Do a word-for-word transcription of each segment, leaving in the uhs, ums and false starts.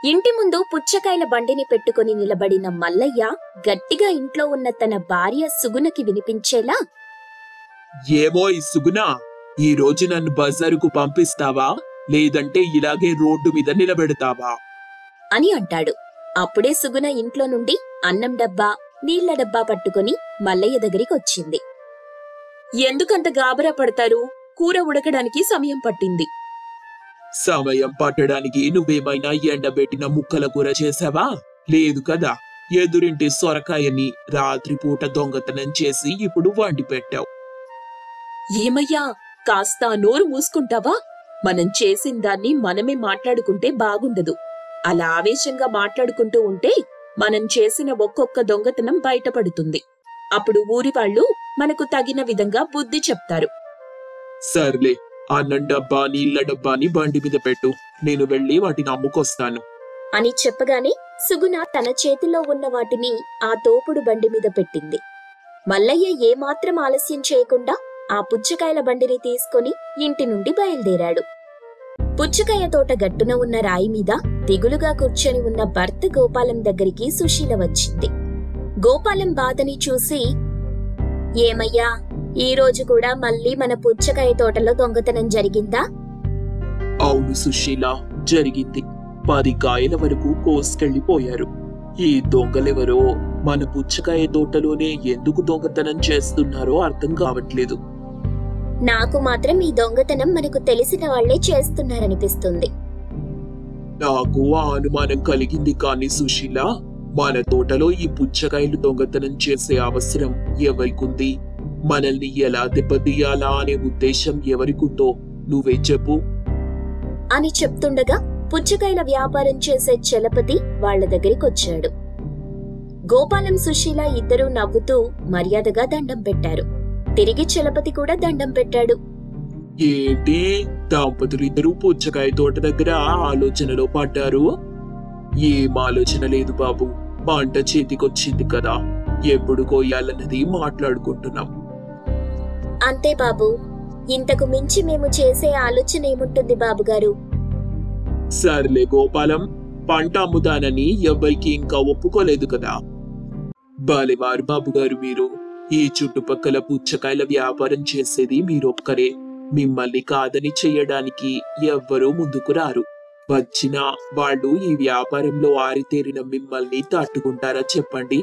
ఇంటి ముందు పుచ్చకాయల బండిని పెట్టుకుని నిలబడిన మల్లయ్య గట్టిగా ఇంట్లో ఉన్న తన భార్య సుగుణకి వినిపించేలా, ఏమో ఈ సుగుణ, ఈ రోజు నన్ను బజారుకు పంపిస్తావా, లేదంటే ఇలాగే రోడ్డు మీద నిలబెడతావా అని అంటాడు. అప్పుడే సుగుణ ఇంట్లో నుండి అన్నం డబ్బా, నీళ్ల డబ్బా పట్టుకుని మల్లయ్య దగ్గరికి వచ్చింది. ఎందుకంత గాబరా పడతారు? కూర ఉడకడానికి సమయం పట్టింది. సమయం పట్టడానికి నువ్వేమైనా ఎండబెట్టిన ముక్కల కూర చేసావా? లేదు కదా. ఎదురింటి సొరకాయని రాత్రిపూట దొంగతనం చేసి ఇప్పుడు వండి పెట్టావు. ఏమయ్యా, కాస్త నోరు మూసుకుంటావా? మనం చేసిన దాన్ని మనమే మాట్లాడుకుంటే బాగుండదు. అలా ఆవేశంగా మాట్లాడుకుంటూ ఉంటే మనం చేసిన ఒక్కొక్క దొంగతనం బయటపడుతుంది. అప్పుడు ఊరి వాళ్ళు మనకు తగిన విధంగా బుద్ధి చెప్తారు. సర్లే, అన్నం డబ్బా, నీళ్ల డబ్బాని బండి మీద పెట్టు, నేను వెళ్లి వాటిని అమ్ముకొస్తాను అని చెప్పగానే సుగుణ తన చేతిలో ఉన్న వాటిని ఆ తోపుడు బండి మీద పెట్టింది. మల్లయ్య ఏమాత్రం ఆలస్యం చేయకుండా ఆ పుచ్చకాయల బండిని తీసుకుని ఇంటి నుండి బయలుదేరాడు. పుచ్చకాయ తోట గట్టున ఉన్న రాయి మీద దిగులుగా కూర్చొని ఉన్న భర్త గోపాలం దగ్గరికి సుశీల వచ్చింది. గోపాలం బాధని చూసి, ఏమయ్యా, ఈ రోజు కూడా మళ్ళీ మన పుచ్చకాయ తోటలో దొంగతనం జరిగిందా? అవును సుశీల, జరిగింది. పది కాయల వరకు కోసుకెళ్లిపోయారు. ఈ దొంగలెవరో మన పుచ్చకాయ తోటలోనే ఎందుకు దొంగతనం చేస్తున్నారో అర్థం కావట్లేదు. నాకు మాత్రం ఈ దొంగతనం మనకు తెలిసిన వాళ్లే చేస్తున్నారనిపిస్తుంది. నాకు ఆ అనుమానం కలిగింది. కానీ సుశీల, మన తోటలో ఈ పుచ్చకాయలు దొంగతనం చేసే అవసరం ఎవరికుంది? మనల్ని ఎలా దెబ్బతీయాలా అనే ఉద్దేశం ఎవరికుందో నువ్వే చెప్పు అని చెప్తుండగా పుచ్చకాయల వ్యాపారం చేసే చలపతి వాళ్ల దగ్గరికొచ్చాడు. గోపాలం, సుశీల ఇద్దరూ నవ్వుతూ మర్యాదగా దండం పెట్టారు. తిరిగి చలపతి కూడా దండం పెట్టాడు. ఏంటి, దంపతులిద్దరూ పుచ్చకాయ తోట దగ్గర ఆలోచనలో పడ్డారు? ఏం ఆలోచన లేదు బాబు, పంట చేతికొచ్చింది కదా, ఎప్పుడు కోయాలన్నది మాట్లాడుకుంటున్నాం. అంతే బాబు, ఇంతకు మించి మేము చేసే ఆలోచన ఏముంటుంది బాబుగారు? సర్లే గోపాలం, పంట అమ్ముతానని ఎవ్వరికి ఇంకా ఒప్పుకోలేదు కదా. బాలేవారు బాబుగారు మీరు. ఈ చుట్టుపక్కల పుచ్చకాయల వ్యాపారం చేసేది మీరొక్కరే. మిమ్మల్ని కాదని చెయ్యడానికి ఎవ్వరూ ముందుకు రారు. వచ్చినా వాళ్ళు ఈ వ్యాపారంలో ఆరితేరిన మిమ్మల్ని తట్టుకుంటారా చెప్పండి?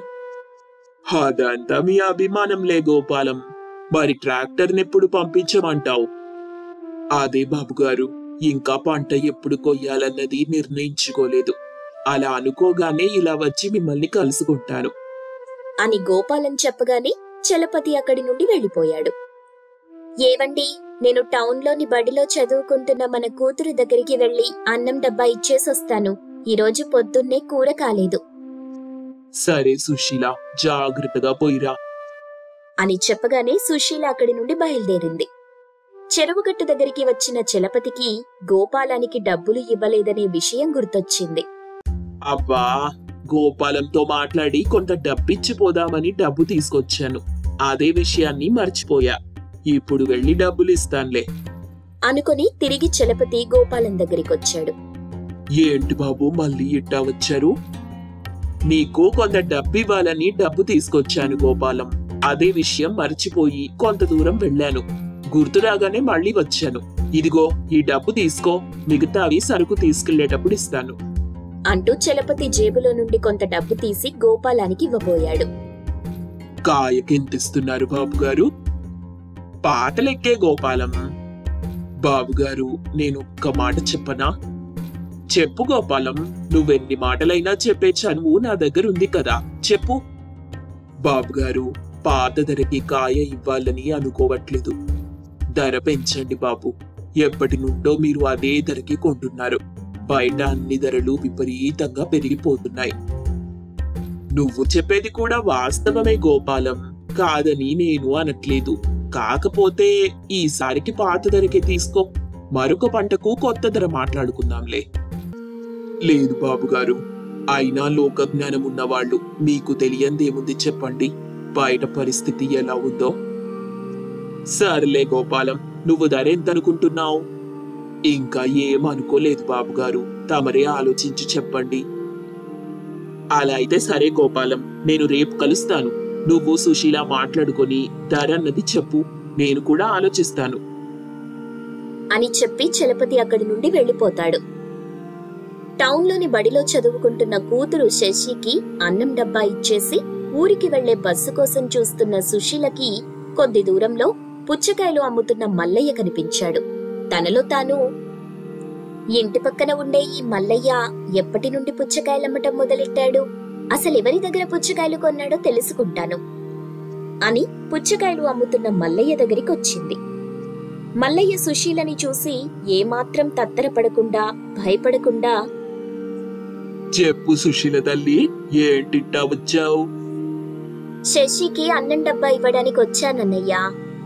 అదంతా మీ అభిమానంలే గోపాలం. మరి ట్రాక్టర్నెప్పుడు పంపించమంటావు? అదే బాబుగారు, ఇంకా పంట ఎప్పుడు కొయ్యాలన్నది నిర్ణయించుకోలేదు. అలా అనుకోగానే ఇలా వచ్చి మిమ్మల్ని కలుసుకుంటాను అని గోపాలం చెప్పగానే చలపతి అక్కడి నుండి వెళ్లిపోయాడు. ఏవండి, నేను టౌన్లోని బడిలో చదువుకుంటున్న మన కూతురు దగ్గరికి వెళ్లి అన్నం డబ్బా ఇచ్చేసొస్తాను. ఈరోజు పొద్దున్నే కూర కాలేదు. సరే సుశీల, జాగ్రత్తగా పోయిరా అని చెప్పగానే సుశీల అక్కడి నుండి బయలుదేరింది. చెరువుగట్టు దగ్గరికి వచ్చిన చలపతికి గోపాలానికి డబ్బులు ఇవ్వలేదనే విషయం గుర్తొచ్చింది. అబ్బా, గోపాలంతో మాట్లాడి కొంత డబ్బిచ్చిపోదామని డబ్బు తీసుకొచ్చాను. అదే విషయాన్ని మర్చిపోయా. ఇప్పుడు వెళ్లి డబ్బులు ఇస్తానులే అనుకుని తిరిగి చలపతి గోపాలం దగ్గరికొచ్చాడు. ఏంటి బాబు, మళ్ళీ ఇట్టా వచ్చారు? నీకు కొంత డబ్బు ఇవ్వాలని డబ్బు తీసుకొచ్చాను గోపాలం. అదే విషయం మర్చిపోయి కొంత దూరం వెళ్ళాను. గుర్తు రాగానే మళ్ళీ వచ్చాను. ఇదిగో ఈ డబ్బు తీసుకో, మిగతావి సరుకు తీసుకెళ్లేటప్పుడు ఇస్తాను అంటూ చలపతి జేబులో నుండి కొంత డబ్బు తీసి గోపాలానికి ఇవ్వబోయాడు. కాయకెంతిస్తున్నారు బాబుగారు? పాటలెక్కే గోపాలం. బాబుగారు, నేను ఒక్క మాట చెప్పనా? చెప్పు గోపాలం, నువ్వెన్ని మాటలైనా చెప్పే చనువు నా దగ్గర ఉంది కదా, చెప్పు. బాబుగారు, పాత ధరకి కాయ ఇవ్వాలని అనుకోవట్లేదు. ధర పెంచండి బాబు. ఎప్పటి నుండో మీరు అదే ధరకి కొంటున్నారు. బయట అన్ని ధరలు విపరీతంగా పెరిగిపోతున్నాయి. నువ్వు చెప్పేది కూడా వాస్తవమే గోపాలం, కాదని నేను అనట్లేదు. కాకపోతే ఈసారికి పాత ధరకే తీసుకో, మరొక పంటకు కొత్త ధర మాట్లాడుకుందాంలే. లేదు బాబుగారు, అయినా లోక జ్ఞానం ఉన్నవాళ్ళు, మీకు తెలియందేముంది చెప్పండి, బయట పరిస్థితి ఎలా ఉందో. సర్లే గోపాలం, నువ్వు ధర ఎంత అనుకుంటున్నావు? ఇంకా ఏమనుకోలేదు బాబుగారు, తమరే ఆలోచించి చెప్పండి. అలా అయితే సరే గోపాలం, నేను రేపు కలుస్తాను. నువ్వు సుశీల మాట్లాడుకొని ధర అన్నది చెప్పు, నేను కూడా ఆలోచిస్తాను అని చెప్పి చలపతి అక్కడి నుండి వెళ్లిపోతాడు. టౌన్లోని బడిలో చదువుకుంటున్న కూతురు శశికి అన్నం డబ్బా ఇచ్చేసి ఊరికి వెళ్లే బస్సు కోసం చూస్తున్న సుశీలకి కొద్ది దూరంలో పుచ్చకాయలు అమ్ముతున్న మల్లయ్య కనిపించాడు. తనలో తాను, ఇంటి పక్కన ఉండే ఈ మల్లయ్య ఎప్పటి నుండి పుచ్చకాయలమ్మటం మొదలెట్టాడు, అసలెవరి దగ్గర పుచ్చకాయలు కొన్నాడో తెలుసుకుంటాను అని పుచ్చకాయలు అమ్ముతున్న మల్లయ్య దగ్గరికి వచ్చింది. మల్లయ్య సుశీలని చూసి ఏమాత్రం తత్తరపడకుండా భయపడకుండా, చెప్పు సుశీల తల్లి, ఏంటిట్టా వచ్చావు? శశికి అన్నం డబ్బా ఇవ్వడానికి వచ్చానన్నయ్యా.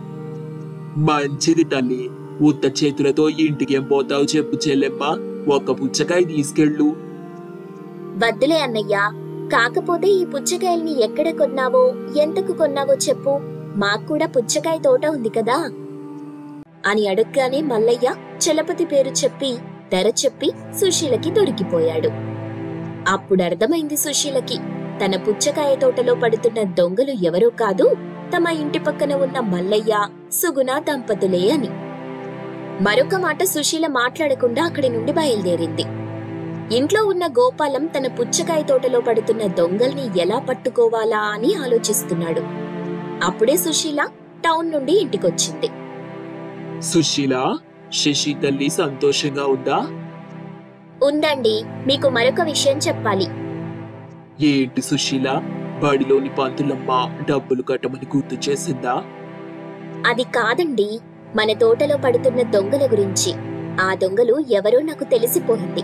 మంచిది తల్లి, ఉత్త చేతులతో ఇంటికేం పోతావు చెప్పు చెల్లెమ్మ, ఒక్క పుచ్చకాయ తీసుకెళ్ళు. వద్దులే అన్నయ్యా, కాకపోతే ఈ పుచ్చకాయల్ని ఎక్కడ కొన్నావో ఎంతకు కొన్నావో చెప్పు, మాక్కూడా పుచ్చకాయ తోట ఉంది కదా అని అడగ్గానే మల్లయ్య చలపతి పేరు చెప్పి ధర చెప్పి సుశీలకి దొరికిపోయాడు. అప్పుడర్థమైంది సుశీలకి, తన పుచ్చకాయ తోటలో పడుతున్న దొంగలు ఎవరో కాదు, తమ ఇంటి పక్కన ఉన్న మల్లయ్య సుగుణ దంపతులే అని. మరొక మాట సుశీల మాట్లాడకుండా అక్కడి నుండి బయలుదేరింది. ఇంట్లో ఉన్న గోపాలం తన పుచ్చకాయ తోటలో పడుతున్న దొంగల్ని ఎలా పట్టుకోవాలా అని ఆలోచిస్తున్నాడు. అప్పుడే సుశీల టౌన్ నుండి ఇంటికొచ్చింది. సుశీల, శశి తల్లి సంతోషంగా ఉందా? ఉందండి, మీకు మరొక విషయం చెప్పాలి. ఏంటి సుశీల, బడిలోని పంతులమ్మ డబ్బులు కట్టమని గుర్తు చేసిందా? అది కాదండి, మన తోటలో పడుతున్న దొంగల గురించి. ఆ దొంగలు ఎవరో నాకు తెలిసిపోయింది.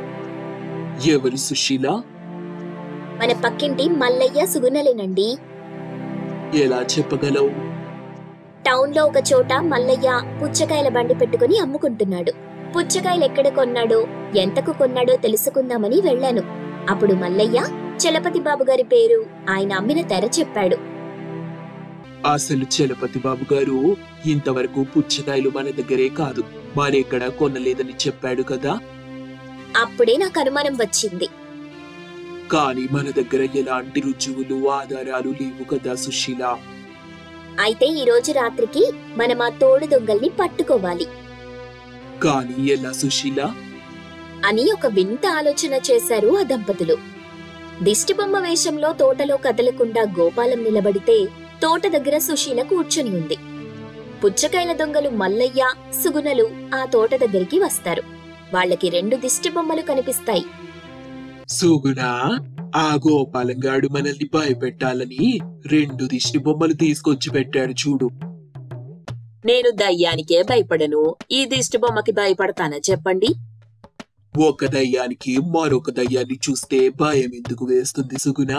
ఎవరు సుశీల? మన పక్కింటి మల్లయ్య సుగుణలేనండి. ఎలా చెప్పగలవు? టౌన్ లో ఒక చోట మల్లయ్య పుచ్చకాయల బండి పెట్టుకుని అమ్ముకుంటున్నాడు. పుచ్చకాయలు ఎక్కడ కొన్నాడో ఎంతకు కొన్నాడో తెలుసుకుందామని వెళ్లాను. అప్పుడు మల్లయ్య చలపతి బాబు గారి పేరు, ఆయన అమ్మిన ధర చెప్పాడు. అసలు చలపతి బాబు గారు ఇంతవరకు పుచ్చకాయలు మన దగ్గరే కాదు, మరెక్కడ కొనలేదని చెప్పాడు కదా. అప్పుడే నాకు అనుమానం వచ్చింది. కానీ మన దగ్గర ఎలాంటి రుజువులు ఆధారాలు లేవు కదా సుశీల. అయితే ఈ రోజు రాత్రికి మనం ఆ తోడు దొంగల్ని పట్టుకోవాలి. కానీ ఎలా సుశీల? అని ఒక వింత ఆలోచన చేశారు ఆ దంపతులు. దిష్టిబొమ్మ వేషంలో తోటలో కదలకుండా గోపాలం నిలబడితే తోట దగ్గర సుశీల కూర్చొని ఉంది. పుచ్చకాయల దొంగలు మల్లయ్య సుగుణలు ఆ తోట దగ్గరికి వస్తారు. వాళ్ళకి రెండు దిష్టిబొమ్మలు కనిపిస్తాయి. సుగుణ, ఆ గోపాలంగాడు మనల్ని భయపెట్టాలని రెండు దిష్టి బొమ్మలు తీసుకొచ్చి పెట్టాడు చూడు. నేను దయ్యానికే భయపడను, ఈ దిష్టి బొమ్మకి భయపడతానా చెప్పండి? ఒక దయ్యానికి మరొక దయ్యాన్ని చూస్తే భయం ఎందుకు వేస్తుంది సుగుణ?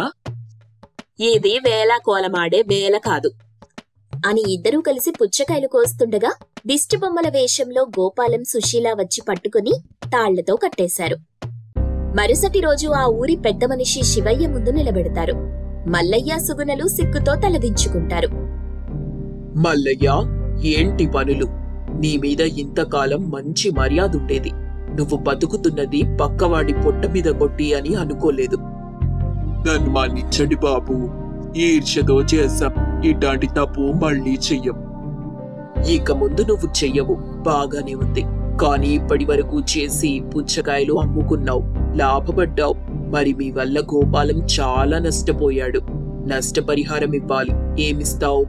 ఇది వేళ కోలమాడే వేళ కాదు అని ఇద్దరూ కలిసి పుచ్చకాయలు కోస్తుండగా దిష్టిబొమ్మల వేషంలో గోపాలం సుశీల వచ్చి పట్టుకుని తాళ్లతో కట్టేశారు. మరుసటి రోజు ఆ ఊరి పెద్ద మనిషి శివయ్య ముందు నిలబెడతారు. మల్లయ్య సుగుణలు సిగ్గుతో తలదించుకుంటారు. మల్లయ్య, ఏంటి పనులు? నీ మీద ఇంతకాలం మంచి మర్యాద ఉండేది. నువ్వు బతుకుతున్నది పక్కవాడి పొట్ట మీద కొట్టి అని అనుకోలేదు. నన్ను మన్నించండి బాబు, ఈర్ష్యతో చేశాం. ఇట్లాంటి తప్పు మళ్ళీ చెయ్యం. ఇక ముందు నువ్వు చెయ్యవు, బాగానే ఉంది. కానీ ఇప్పటి వరకు చేసి పుచ్చకాయలు అమ్ముకున్నావు, లాభపడ్డావు. మరి మీ వల్ల గోపాలం చాలా నష్టపోయాడు. నష్టపరిహారం ఇవ్వాలి. ఏమిస్తావు?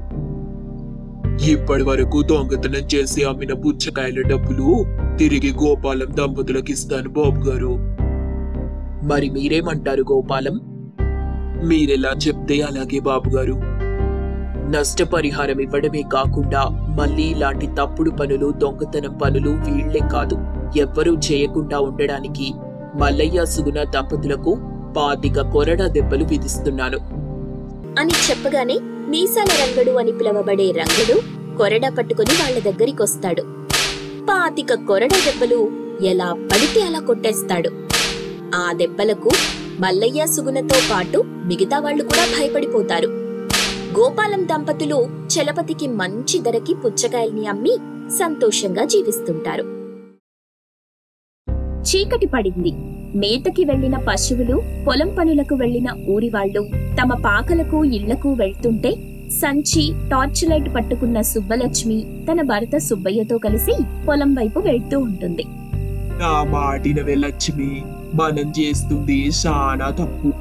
ఇప్పటి వరకు దొంగతనం చేసి అమ్మిన పుచ్చకాయల డబ్బులు తిరిగి గోపాలం దంపతులకు ఇస్తాను బాబు గారు. మరి మీరేమంటారు గోపాలం? మీరెలా చెప్తే అలాగే బాబుగారు. నష్టపరిహారం ఇవ్వడమే కాకుండా మళ్ళీ ఇలాంటి తప్పుడు పనులు, దొంగతనం పనులు వీళ్లే కాదు, ఎవ్వరూ చేయకుండా ఉండడానికి మల్లయ్య సుగుణ దంపతులకు పాతిక కొరడా దెబ్బలు విధిస్తున్నాను అని చెప్పగానే మీసాల రంగడు అని పిలవబడే రంగడు కొరడా పట్టుకుని వాళ్ల దగ్గరికొస్తాడు. పాతిక కొరడా దెబ్బలు ఎలా పడితే అలా కొట్టేస్తాడు. ఆ దెబ్బలకు మల్లయ్య సుగుణతో పాటు మిగతా వాళ్లు కూడా భయపడిపోతారు. గోపాలం దంపతులు చలపతికి మంచి ధరకి పుచ్చకాయల్ని అమ్మి సంతోషంగా జీవిస్తుంటారు. చీకటి పడింది. మేతకి వెళ్లిన పశువులు, పొలం పనులకు వెళ్లిన ఊరివాళ్లు తమ పాకలకు ఇళ్లకు వెళ్తుంటే సంచి, టార్చ్ లైట్ పట్టుకున్న సుబ్బలక్ష్మి తన భర్త సుబ్బయ్యతో కలిసి పొలం వైపు వెళ్తూ ఉంటుంది. నా మాటిన లక్ష్మి, మనం చేస్తుంది చాలా తప్పు.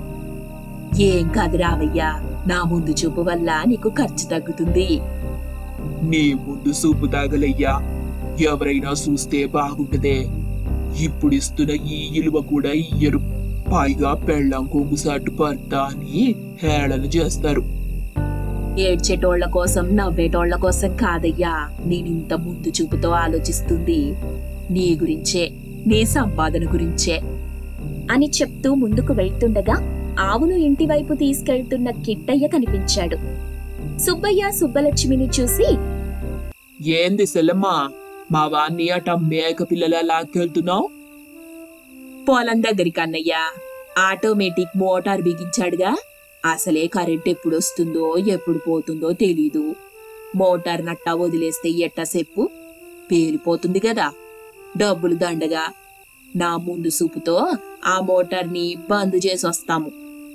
ఏం కాదు రావయ్యా, నా ముందు చూపు వల్ల నీకు ఖర్చు తగ్గుతుంది. నీ ముందు సూపు తాగలయ్యా, ఎవరైనా చూస్తే బాగుంటదే. ఇప్పుడు ఇస్తున్న ఈ ఇలువ కూడా ఇయ్యరు, పైగా పెళ్ళం కొంగుసాటు భర్త అని హేళన చేస్తారు. ఏడ్చేటోళ్ల కోసం, నవ్వేటోళ్ల కోసం కాదయ్యా నేనింత ముందు చూపుతో ఆలోచిస్తుంది. నీ గురించే, నీ సంపాదన గురించే అని చెప్తూ ముందుకు వెళ్తుండగా ఆవును ఇంటివైపు తీసుకెళ్తున్న కిట్టయ్య కనిపించాడు. సుబ్బయ్య సుబ్బలక్ష్మిని చూసి, ఏంది సెల్లమ్మా, మా వాణ్ణి అట మేక పిల్లలా లాక్కెళ్తున్నావు? పొలం దగ్గరికి అన్నయ్యా, ఆటోమేటిక్ మోటార్ బిగించాడుగా, అసలే కరెంట్ ఎప్పుడు వస్తుందో ఎప్పుడు పోతుందో తెలీదు. మోటార్ నట్టా వదిలేస్తే ఎట్టా చెప్పు, పేలిపోతుంది కదా. డబ్బులు దండగా, నా ముందు సూపుతో ఆ మోటార్ని బంద్ చేసి వస్తాము.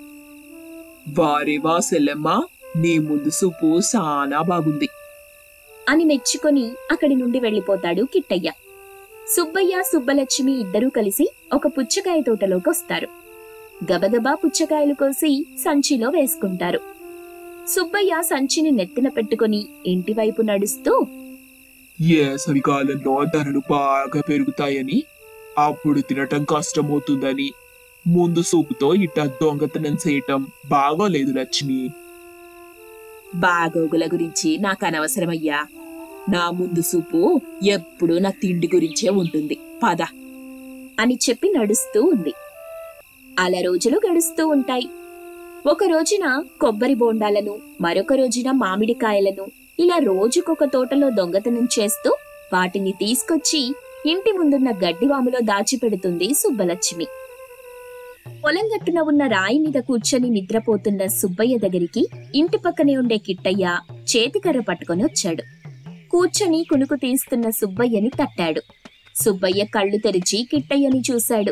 వారేవా సెల్లమ్మా, నీ ముందు సూపు చాలా బాగుంది అని మెచ్చుకొని అక్కడి నుండి వెళ్లిపోతాడు కిట్టయ్య. సుబ్బయ్య సుబ్బలక్ష్మి ఇద్దరూ కలిసి ఒక పుచ్చకాయ తోటలోకి వస్తారు. గబగబా పుచ్చకాయలు కోసి సంచిలో వేసుకుంటారు. సుబ్బయ్య సంచిని నెత్తిన పెట్టుకుని ఇంటివైపు నడుస్తూ, వేసవికాలంలో ధరలు బాగా పెరుగుతాయని, అప్పుడు తినటం కష్టమవుతుందని ముందు సూపుతో ఇట్ట దొంగతనం చేయటం బాగోలేదు లక్ష్మి. బాగోగుల గురించి నాకు అనవసరమయ్యా, నా ముందు సూపు ఎప్పుడూ నా తిండి గురించే ఉంటుంది, పద అని చెప్పి నడుస్తూ ఉంది. అలా రోజులు గడుస్తూ ఉంటాయి. ఒక రోజున కొబ్బరి బోండాలను, మరొక రోజున మామిడికాయలను ఇలా రోజుకొక తోటలో దొంగతనం చేస్తూ వాటిని తీసుకొచ్చి ఇంటి ముందున్న గడ్డివాములో దాచిపెడుతుంది సుబ్బలక్ష్మి. పొలం గట్టున ఉన్న రాయి మీద కూర్చొని నిద్రపోతున్న సుబ్బయ్య దగ్గరికి ఇంటి పక్కనే ఉండే కిట్టయ్య చేతికర్ర పట్టుకొని వచ్చాడు. కూర్చొని కునుకు తీస్తున్న సుబ్బయ్యని తట్టాడు. సుబ్బయ్య కళ్ళు తెరిచి కిట్టయ్యని చూశాడు.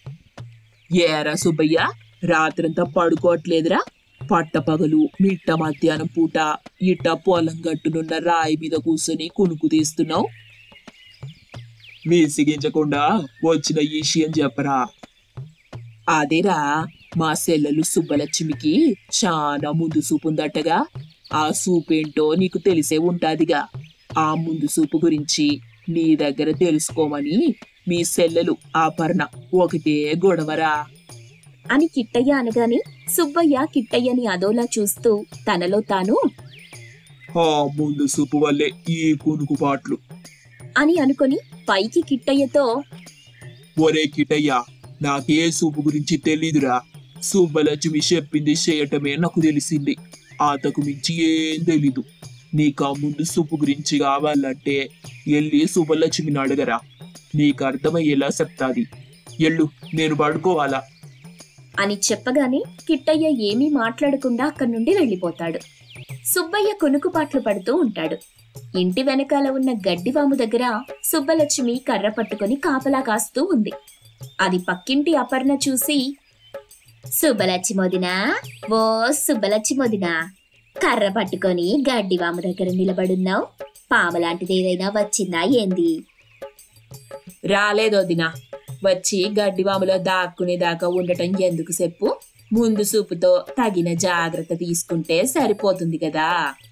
ఏరా సుబ్బయ్య, రాత్రంతా పడుకోవట్లేదురా? పట్టపగలు మిట్ట మధ్యాహ్నం పూట ఇట్ట పొలం గట్టునున్న రాయి మీద కూర్చొని కునుకు తీస్తున్నావు? విసిగించకుండా వచ్చిన ఈ విషయం చెప్పరా. అదేరా, మా సెల్లెలు సుబ్బలక్ష్మికి చాలా ముందు సూపుందట్టగా, ఆ సూపేంటో నీకు తెలిసే ఉంటాదిగా. ఆ ముందు సూపు గురించి నీ దగ్గర తెలుసుకోమని మీ సెల్లెలు ఆపర్ణ ఒకటే గొడవరా అని కిట్టయ్య అనగానే సుబ్బయ్య కిట్టయ్యని అదోలా చూస్తూ తనలో తాను, ఆ ముందు సూపు వల్లే ఈ కునుకు పాట్లు అని అనుకొని పైకి కిట్టయ్యతో, ఒరే కిట్టయ్య, నాకే సూపు గురించి తెలీదురా. సుబ్బలక్ష్మి చెప్పింది చేయటమే నాకు తెలిసింది, ఆతకు మించి ఏం తెలీదు. నీకు ఆ ముందు సూపు గురించి కావాలంటే ఎల్లి సుబ్బలక్ష్మిని అడగరా, నీకు అర్థమయ్యేలా చెప్తాది. ఎల్లు, నేను పడుకోవాలా అని చెప్పగానే కిట్టయ్య ఏమీ మాట్లాడకుండా అక్కడి నుండి వెళ్లిపోతాడు. సుబ్బయ్య కునుకుపాట్లు పడుతూ ఉంటాడు. ఇంటి వెనకాల ఉన్న గడ్డివాము దగ్గర సుబ్బలక్ష్మి కర్ర పట్టుకుని కాపలా కాస్తూ ఉంది. అది పక్కింటి అపర్ణ చూసి, సుబ్బలక్ష్మోదినా, ఓ సుబ్బలక్ష్మోదినా, కర్ర పట్టుకొని గడ్డివాము దగ్గర నిలబడున్నావు, పాములాంటిది ఏదైనా వచ్చిందా ఏంది? రాలేదోదినా, వచ్చి గడ్డివాములో దాక్కునేదాకా ఉండటం ఎందుకు చెప్పు, ముందు సూపుతో తగిన జాగ్రత్త తీసుకుంటే సరిపోతుంది కదా.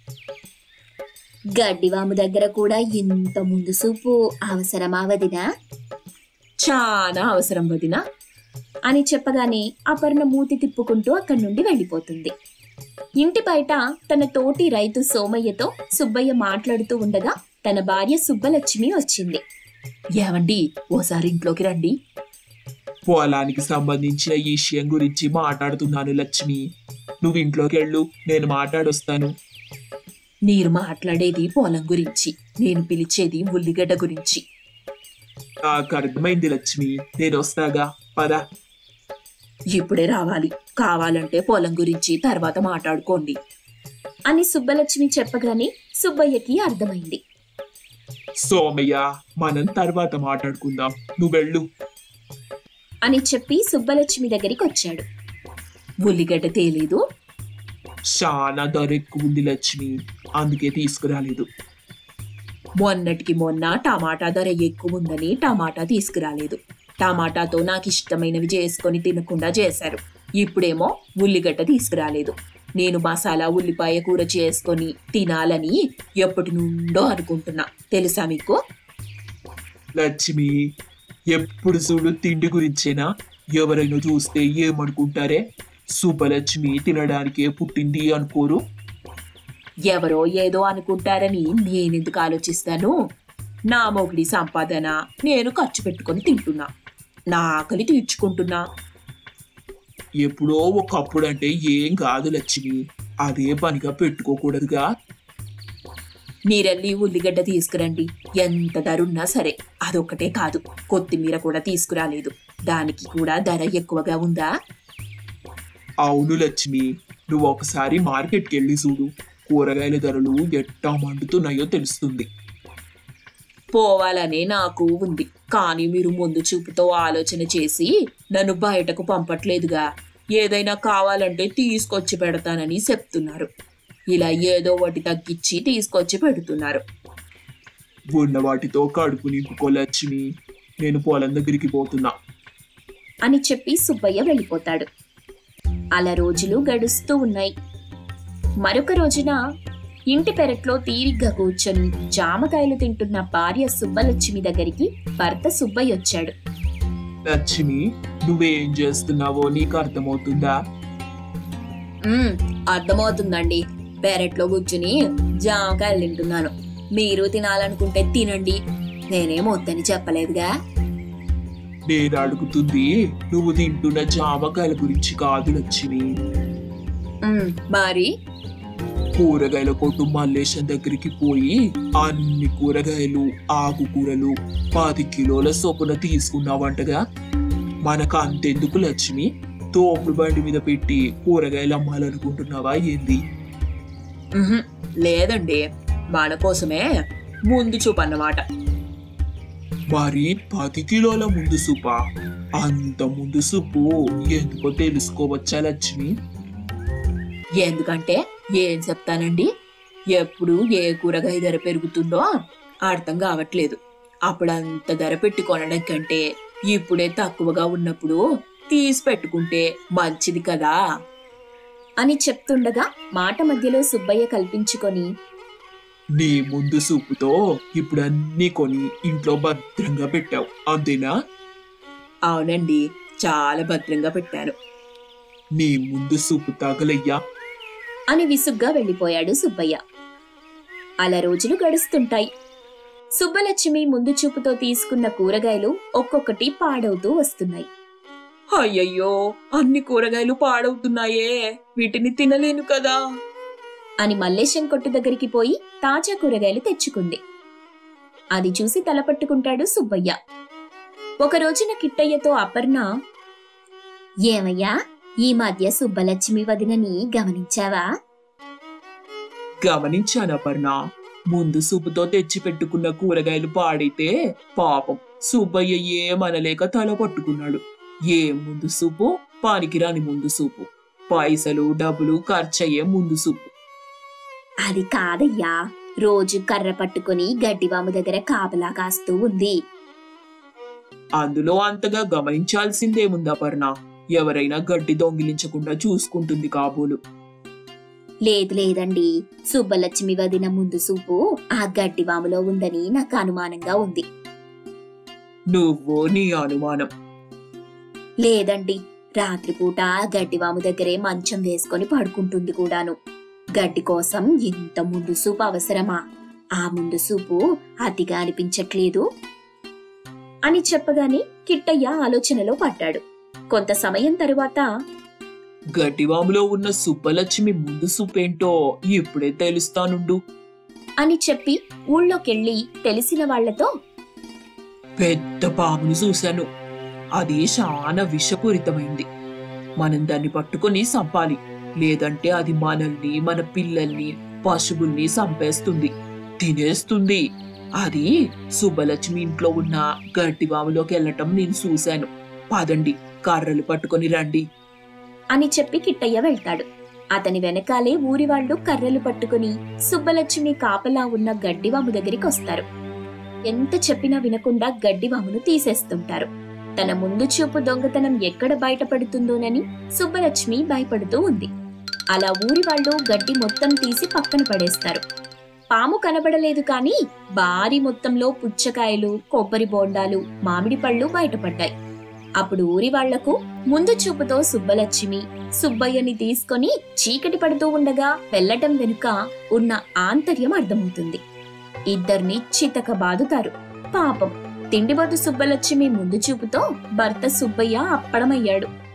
గడ్డివాము దగ్గర కూడా ఇంత ముందు సూపు అవసరమా వదినా? చాలా అవసరం వదినా అని చెప్పగానే అపర్ణ మూతి తిప్పుకుంటూ అక్కడి నుండి వెళ్ళిపోతుంది. ఇంటి బయట తన తోటి రైతు సోమయ్యతో సుబ్బయ్య మాట్లాడుతూ ఉండగా తన భార్య సుబ్బలక్ష్మి వచ్చింది. ఏవండి, ఓసారి ఇంట్లోకి రండి. పొలానికి సంబంధించిన ఈ విషయం గురించి మాట్లాడుతున్నాను లక్ష్మి, నువ్వు ఇంట్లోకి వెళ్ళు, నేను మాట్లాడొస్తాను. మీరు మాట్లాడేది పొలం గురించి, నేను పిలిచేది ఉల్లిగడ్డ గురించి. నాకు అర్థమైంది లక్ష్మి, నేను వస్తాగా, పద. ఇప్పుడే రావాలి, కావాలంటే పొలం గురించి తర్వాత మాట్లాడుకోండి అని సుబ్బలక్ష్మి చెప్పగానే సుబ్బయ్యకి అర్థమైంది. సోమయ్య, మనం తర్వాత మాట్లాడుకుందాం, నువ్వు వెళ్ళు. అని చెప్పి సుబ్బలక్ష్మి దగ్గరికి వచ్చాడు. ఉల్లిగడ్డ తేలేదు. చాలా ధర ఎక్కువ ఉంది లక్ష్మి, అందుకే తీసుకురాలేదు. మొన్నటికి మొన్న టమాటా ధర ఎక్కువ ఉందని టమాటా తీసుకురాలేదు. టమాటాతో నాకు ఇష్టమైనవి చేసుకొని తినకుండా చేశారు. ఇప్పుడేమో ఉల్లిగడ్డ తీసుకురాలేదు. నేను మసాలా ఉల్లిపాయ కూర చేసుకొని తినాలని ఎప్పటి నుండో అనుకుంటున్నా, తెలుసా మీకు? లక్ష్మి, ఎప్పుడు చూడు తిండి గురించేనా? ఎవరైనా చూస్తే ఏమనుకుంటారే? సుబ్బలక్ష్మి తినడానికే పుట్టింది అనుకోరు? ఎవరో ఏదో అనుకుంటారని నేనెందుకు ఆలోచిస్తాను? నా మొగుడి సంపాదన నేను ఖర్చు పెట్టుకొని తింటున్నా, నా ఆకలి తీర్చుకుంటున్నా. ఎప్పుడో ఒకప్పుడు అంటే ఏం కాదు లక్ష్మి, అదే పనిగా పెట్టుకోకూడదుగా. మీరెళ్ళి ఉల్లిగడ్డ తీసుకురండి. ఎంత ధర ఉన్నా సరే. అదొక్కటే కాదు, కొత్తిమీర కూడా తీసుకురాలేదు. దానికి కూడా ధర ఎక్కువగా ఉందా? అవును లక్ష్మి, నువ్వు ఒకసారి మార్కెట్కి వెళ్ళి చూడు, కూరగాయల ధరలు ఎట్టా మండుతున్నాయో తెలుస్తుంది. పోవాలనే నాకు ఉంది, కానీ మీరు ముందు చూపుతో ఆలోచన చేసి నన్ను బయటకు పంపట్లేదుగా. ఏదైనా కావాలంటే తీసుకొచ్చి పెడతానని చెప్తున్నారు. ఇలా ఏదో ఒకటి తగ్గించి తీసుకొచ్చి పెడుతున్నారు. ఉన్న వాటితో కడుపు నింపుకో లక్ష్మి, నేను పొలం దగ్గరికి పోతున్నా అని చెప్పి సుబ్బయ్య వెళ్ళిపోతాడు. అలా రోజులు గడుస్తూ ఉన్నాయి. మరొక రోజున ఇంటి పెరట్లో తీరిగ్గా కూర్చొని జామకాయలు తింటున్న భార్య సుబ్బలక్ష్మి దగ్గరికి భర్త సుబ్బయ్య వచ్చాడు. లక్ష్మి, నువ్వేం చేస్తున్నావో నీకు అర్థమవుతుందా? అర్థమవుతుందండి. పెరట్లో కూర్చుని జామకాయలు తింటున్నాను. మీరు తినాలనుకుంటే తినండి, నేనేం వద్దని చెప్పలేదుగా. నేను అడుగుతుంది నువ్వు తింటున్న జామకాయల గురించి కాదు లక్ష్మి. మరి కూరగాయల కొట్టు మల్లేశం దగ్గరికి పోయి అన్ని కూరగాయలు, ఆకుకూరలు పది కిలోల చొప్పున తీసుకున్నావంటగా. మనకు అంతెందుకు లక్ష్మి, తోపుడు బండి మీద పెట్టి కూరగాయలు అమ్మాలనుకుంటున్నావా ఏంది? లేదండి, మన కోసమే ముందు చూపు అన్నమాట. మరి పది కిలోల ముందు సూపా? అంత ముందు సూపు ఎందుకో తెలుసుకోవచ్చా లక్ష్మి? ఎందుకంటే ఏం చెప్తానండి, ఎప్పుడు ఏ కూరగాయ ధర పెరుగుతుందో అర్థం కావట్లేదు. అప్పుడు అంత ధర పెట్టి కొనడం కంటే ఇప్పుడే తక్కువగా ఉన్నప్పుడు తీసి పెట్టుకుంటే మంచిది కదా అని చెప్తుండగా మాట మధ్యలో సుబ్బయ్య కల్పించుకొని, నీ ముందు సూపుతో ఇప్పుడు అన్ని కొని ఇంట్లో భద్రంగా పెట్టావు అంతేనా? అవునండి, చాలా భద్రంగా పెట్టాను. నీ ముందు సూపు తాగలయ్యా అని విసుగ్గా వెళ్ళిపోయాడు సుబ్బయ్య. అలా రోజులు గడుస్తుంటాయి. సుబ్బలక్ష్మి ముందు చూపుతో తీసుకున్న కూరగాయలు ఒక్కొక్కటి పాడవుతూ వస్తున్నాయి. అయ్యయ్యో, అన్ని కూరగాయలు పాడవుతున్నాయే, వీటిని తినలేను కదా అని మల్లేశం కొట్టు దగ్గరికి పోయి తాజా కూరగాయలు తెచ్చుకుంది. అది చూసి తలపట్టుకుంటాడు సుబ్బయ్య. ఒక రోజున కిట్టయ్యతో అపర్ణ, ఏమయ్యా, ఈ మధ్య సుబ్బలక్ష్మి వదినని గమనించావా? గమనించాను అపర్ణ, ముందు సూపుతో తెచ్చి పెట్టుకున్న కూరగాయలు పాడైతే పాపం సుబ్బయ్య ఏమనలేక తల పట్టుకున్నాడు. ఏ ముందు సూపు, పానికిరాని ముందు సూపు, పైసలు డబ్బులు ఖర్చయ్యే ముందు సూపు. అది కాదయ్యా, రోజు కర్ర పట్టుకుని గడ్డివాము దగ్గర కాపలా కాస్తూ ఉంది. అందులో అంతగా గమనించాల్సిందేముంది అపర్ణ? ఎవరైనా గడ్డి దొంగిలించకుండా చూసుకుంటుంది కాబోలు. లేదు లేదండి, సుబ్బలక్ష్మి వదిన ముందు సూపు ఆ గడ్డివాములో ఉందని నాకు అనుమానంగా ఉంది. నువ్వు నీ అనుమానం. లేదండి, రాత్రిపూట గడ్డివాము దగ్గరే మంచం వేసుకొని పడుకుంటుంది కూడాను. గడ్డి కోసం ఇంత ముందు సూపు అవసరమా? ఆ ముందు సూపు అతిగా అనిపించట్లేదు అని చెప్పగానే కిట్టయ్య ఆలోచనలో పడ్డాడు. కొంత సమయం తరువాత, గడ్డివాములో ఉన్న సుబ్బలక్ష్మి ముందు సూపేంటో ఇప్పుడే తెలుస్తానుండు అని చెప్పి ఊళ్ళోకెళ్ళి తెలిసిన వాళ్లతో, పెద్ద పామును చూశాను, అది చాలా విషపూరితమైంది. మనం దాన్ని పట్టుకుని చంపాలి, లేదంటే అది మనల్ని, మన పిల్లల్ని, పశువుల్ని చంపేస్తుంది, తినేస్తుంది. అది సుబ్బలక్ష్మి ఇంట్లో ఉన్న గడ్డివాములోకి వెళ్ళటం నేను చూశాను. పదండి, కర్రలు పట్టుకొని రండి అని చెప్పి కిట్టయ్య వెళ్తాడు. అతని వెనకాలే ఊరి వాళ్ళు కర్రలు పట్టుకుని సుబ్బలక్ష్మి కాపలా ఉన్న గడ్డివాము దగ్గరికి వస్తారు. ఎంత చెప్పినా వినకుండా గడ్డివామును తీసేస్తుంటారు. తన ముందు చూపు దొంగతనం ఎక్కడ బయటపడుతుందోనని సుబ్బలక్ష్మి భయపడుతూ ఉంది. అలా ఊరి వాళ్ళు గడ్డి మొత్తం తీసి పక్కన పడేస్తారు. పాము కనబడలేదు కాని భారీ మొత్తంలో పుచ్చకాయలు, కొబ్బరి బోండాలు, మామిడి పళ్ళు బయటపడ్డాయి. అప్పుడు ఊరి వాళ్లకు ముందు చూపుతో సుబ్బలక్ష్మి సుబ్బయ్యని తీసుకొని చీకటి పడుతూ ఉండగా వెళ్లటం వెనుక ఉన్న ఆంతర్యం అర్థమవుతుంది. ఇద్దరిని చితక బాదుతారు. పాపం తిండిబోతు సుబ్బలక్ష్మి ముందు చూపుతో భర్త సుబ్బయ్య అప్పడమయ్యాడు.